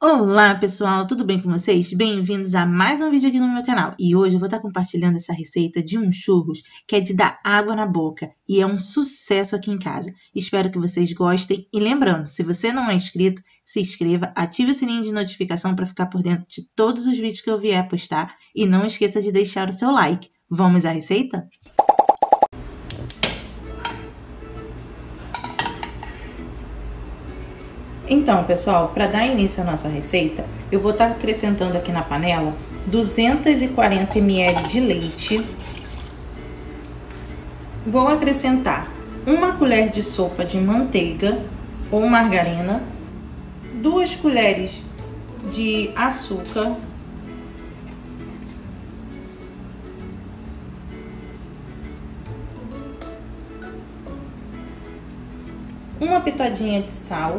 Olá pessoal, tudo bem com vocês? Bem-vindos a mais um vídeo aqui no meu canal. E hoje eu vou estar compartilhando essa receita de um churros que é de dar água na boca e é um sucesso aqui em casa. Espero que vocês gostem e lembrando, se você não é inscrito, se inscreva, ative o sininho de notificação para ficar por dentro de todos os vídeos que eu vier postar e não esqueça de deixar o seu like. Vamos à receita? Então, pessoal, para dar início à nossa receita, eu vou estar acrescentando aqui na panela 240 ml de leite. Vou acrescentar 1 colher de sopa de manteiga ou margarina, 2 colheres de açúcar, uma pitadinha de sal.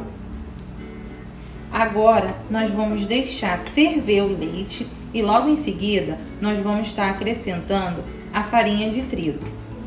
Agora, nós vamos deixar ferver o leite e logo em seguida, nós vamos estar acrescentando a farinha de trigo.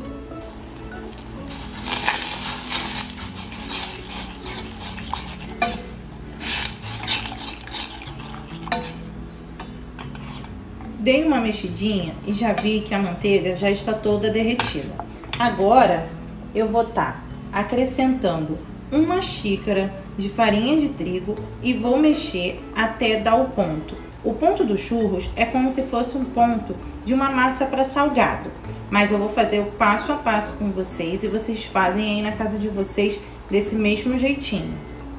Dei uma mexidinha e já vi que a manteiga já está toda derretida. Agora, eu vou estar acrescentando 1 xícara de farinha de trigo e vou mexer até dar o ponto. O ponto dos churros é como se fosse um ponto de uma massa para salgado, mas eu vou fazer o passo a passo com vocês e vocês fazem aí na casa de vocês desse mesmo jeitinho.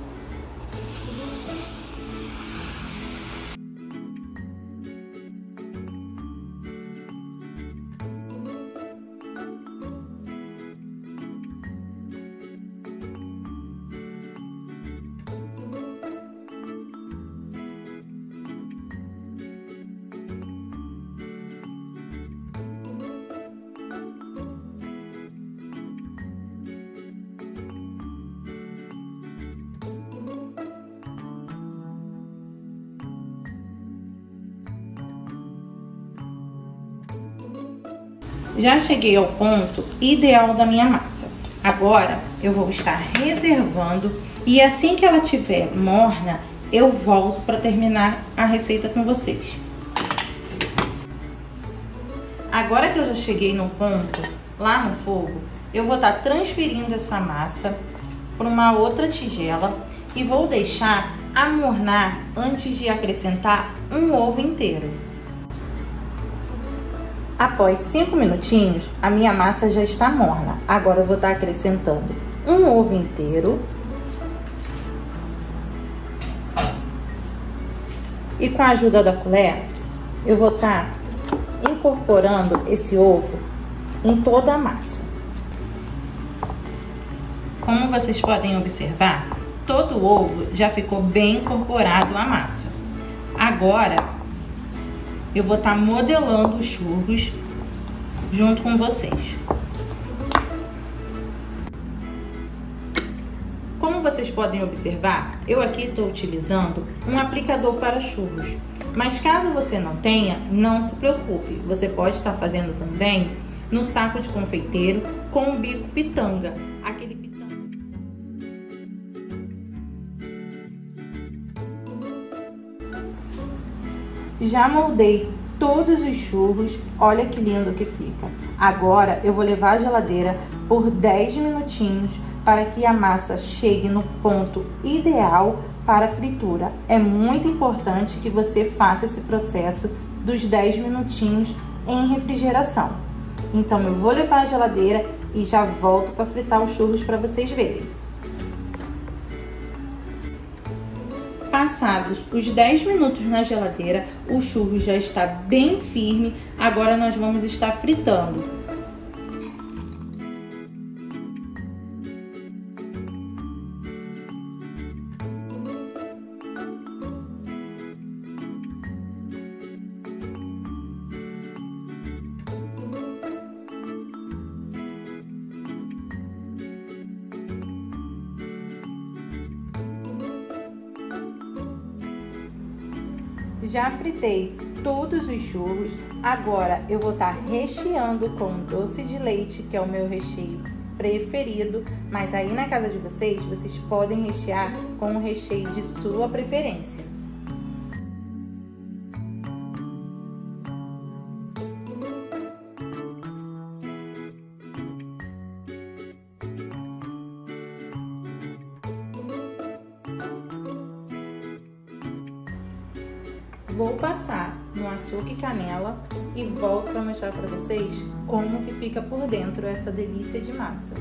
Já cheguei ao ponto ideal da minha massa. Agora eu vou estar reservando e assim que ela estiver morna, eu volto para terminar a receita com vocês. Agora que eu já cheguei no ponto, lá no fogo, eu vou estar transferindo essa massa para uma outra tigela e vou deixar amornar antes de acrescentar um ovo inteiro. Após 5 minutinhos, a minha massa já está morna. Agora eu vou estar acrescentando um ovo inteiro. E com a ajuda da colher, eu vou estar incorporando esse ovo em toda a massa. Como vocês podem observar, todo o ovo já ficou bem incorporado à massa. Agora, eu vou estar modelando os churros junto com vocês. Como vocês podem observar, eu aqui estou utilizando um aplicador para churros. Mas caso você não tenha, não se preocupe. Você pode estar fazendo também no saco de confeiteiro com o bico pitanga. Aquele pitanga. Já moldei todos os churros, olha que lindo que fica. Agora eu vou levar à geladeira por 10 minutinhos para que a massa chegue no ponto ideal para a fritura. É muito importante que você faça esse processo dos 10 minutinhos em refrigeração. Então eu vou levar à geladeira e já volto para fritar os churros para vocês verem. Passados os 10 minutos na geladeira, o churro já está bem firme. Agora nós vamos estar fritando. Já fritei todos os churros, agora eu vou estar recheando com doce de leite, que é o meu recheio preferido, mas aí na casa de vocês, vocês podem rechear com o recheio de sua preferência. vou passar no açúcar e canela e volto para mostrar para vocês como que fica por dentro essa delícia de massa.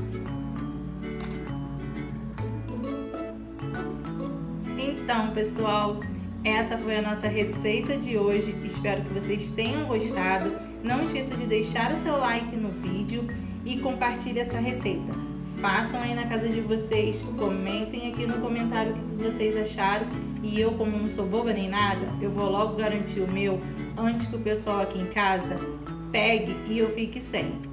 Então, pessoal, essa foi a nossa receita de hoje. Espero que vocês tenham gostado. Não esqueça de deixar o seu like no vídeo e compartilhe essa receita. Façam aí na casa de vocês, comentem aqui no comentário o que vocês acharam. E eu, como não sou boba nem nada, eu vou logo garantir o meu antes que o pessoal aqui em casa pegue e eu fique sem.